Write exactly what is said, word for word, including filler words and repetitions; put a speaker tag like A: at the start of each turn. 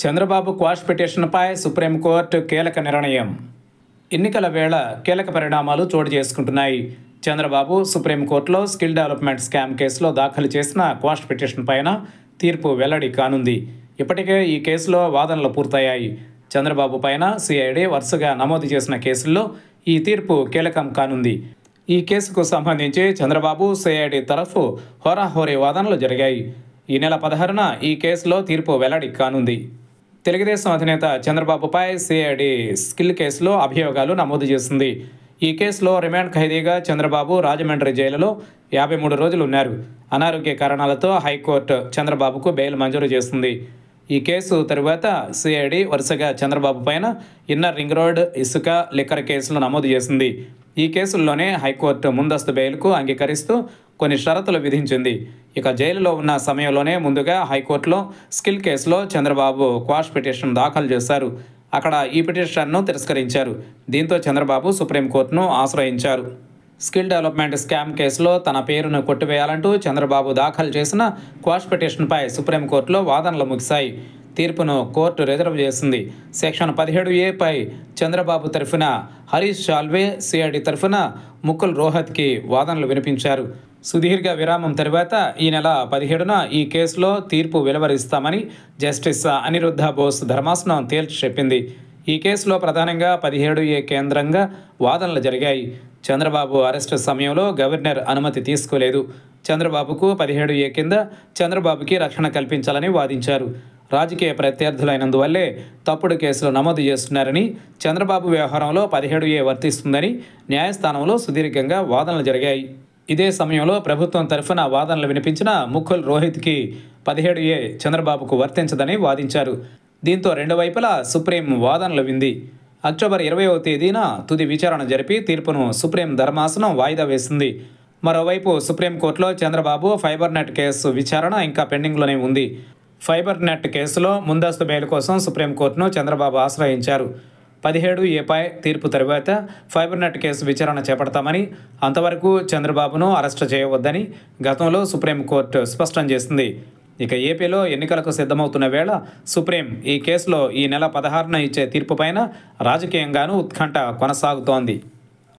A: Chandrababu quash పిటిషన్పై supreme court కీలక నిర్ణయం. ఎన్నికల వేళ కీలక పరిణామాలు చోటు చేసుకుంటున్నాయి. చంద్రబాబు సుప్రీంకోర్టులో స్కిల్ డెవలప్మెంట్ స్కామ్ కేసులో దాఖలు చేసిన క్వాష్ పిటిషన్ పైన తీర్పు వెల్లడి కానుంది. ఇప్పటికే ఈ కేసులో వాదనలు పూర్తయ్యాయి. చంద్రబాబు పైన సిఐడి వరుసగా నమోదు చేసిన కేసుల్లో ఈ తీర్పు కీలకం కానుంది. ఈ కేసుకు సంబంధించి చంద్రబాబు సిఐడి తరఫు హోరాహోరీ వాదనలు జరిగాయి. ఈ నెల పదహారున ఈ కేసులో తీర్పు వెల్లడి కానుంది. తెలుగుదేశం అధినేత చంద్రబాబుపై సిఐడి స్కిల్ కేసులో అభియోగాలు నమోదు చేసింది. ఈ కేసులో రిమాండ్ ఖైదీగా చంద్రబాబు రాజమండ్రి జైలులో యాభై మూడు రోజులు ఉన్నారు. అనారోగ్య కారణాలతో హైకోర్టు చంద్రబాబుకు బెయిల్ మంజూరు చేసింది. ఈ కేసు తరువాత సిఐడి వరుసగా చంద్రబాబు పైన ఇన్నర్ రింగ్ రోడ్, ఇసుక, లిక్కర్ కేసులు నమోదు చేసింది. ఈ కేసుల్లోనే హైకోర్టు ముందస్తు బెయిల్కు అంగీకరిస్తూ కొన్ని షరతులు విధించింది. ఇక జైలులో ఉన్న సమయంలోనే ముందుగా హైకోర్టులో స్కిల్ కేసులో చంద్రబాబు క్వాష్ పిటిషన్ దాఖలు చేశారు. అక్కడ ఈ పిటిషన్ను తిరస్కరించారు. దీంతో చంద్రబాబు సుప్రీంకోర్టును ఆశ్రయించారు. స్కిల్ డెవలప్మెంట్ స్కామ్ కేసులో తన పేరును కొట్టివేయాలంటూ చంద్రబాబు దాఖలు చేసిన క్వాష్ పిటిషన్పై సుప్రీంకోర్టులో వాదనలు ముగిశాయి. తీర్పును కోర్టు రిజర్వ్ చేసింది. సెక్షన్ పదిహేడు ఏ పై చంద్రబాబు తరఫున హరీష్ సాల్వే, సిఐడి తరఫున ముకుల్ రోహత్కి వాదనలు వినిపించారు. సుదీర్ఘ విరామం తర్వాత ఈ నెల పదిహేడున ఈ కేసులో తీర్పు వెలువరిస్తామని జస్టిస్ అనిరుద్ధ బోస్ ధర్మాసనం తేల్చి చెప్పింది. ఈ కేసులో ప్రధానంగా పదిహేడు ఏ కేంద్రంగా వాదనలు జరిగాయి. చంద్రబాబు అరెస్టు సమయంలో గవర్నర్ అనుమతి తీసుకోలేదు. చంద్రబాబుకు పదిహేడు ఏ కింద చంద్రబాబుకి రక్షణ కల్పించాలని వాదించారు. రాజకీయ ప్రత్యర్థులైనందువల్లే తప్పుడు కేసులు నమోదు చేస్తున్నారని, చంద్రబాబు వ్యవహారంలో పదిహేడు ఏ వర్తిస్తుందని న్యాయస్థానంలో సుదీర్ఘంగా వాదనలు జరిగాయి. ఇదే సమయంలో ప్రభుత్వం తరఫున వాదనలు వినిపించిన ముకుల్ రోహిత్కి పదిహేడు ఏ చంద్రబాబుకు వర్తించదని వాదించారు. దీంతో రెండు వైపులా సుప్రీం వాదనలు వింది. అక్టోబర్ ఇరవైవ తేదీన తుది విచారణ జరిపి తీర్పును సుప్రీం ధర్మాసనం వాయిదా వేసింది. మరోవైపు సుప్రీంకోర్టులో చంద్రబాబు ఫైబర్ నెట్ కేసు విచారణ ఇంకా పెండింగ్లోనే ఉంది. ఫైబర్ నెట్ కేసులో ముందస్తు బెయిల్ కోసం సుప్రీంకోర్టును చంద్రబాబు ఆశ్రయించారు. పదిహేడు ఏపై తీర్పు తరువాత ఫైబర్ నెట్ కేసు విచారణ చేపడతామని, అంతవరకు చంద్రబాబును అరెస్టు చేయవద్దని గతంలో సుప్రీంకోర్టు స్పష్టం చేసింది. ఇక ఏపీలో ఎన్నికలకు సిద్ధమవుతున్న వేళ సుప్రీం ఈ కేసులో ఈ నెల పదహారున ఇచ్చే తీర్పుపైన రాజకీయంగానూ ఉత్కంఠ కొనసాగుతోంది.